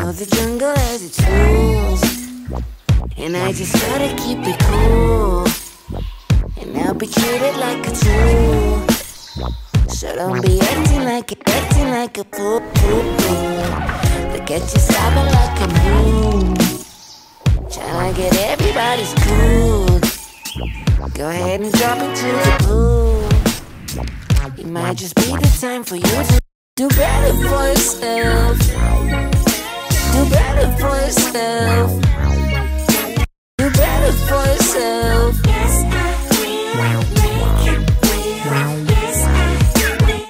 know the jungle has its rules, and I just gotta keep it cool, and I'll be treated like a tool. So don't be acting like a fool. Look at you sobbing like a moon, tryna get everybody's cool. Go ahead and drop into the pool. It might just be the time for you to do better for yourself. Do better for yourself.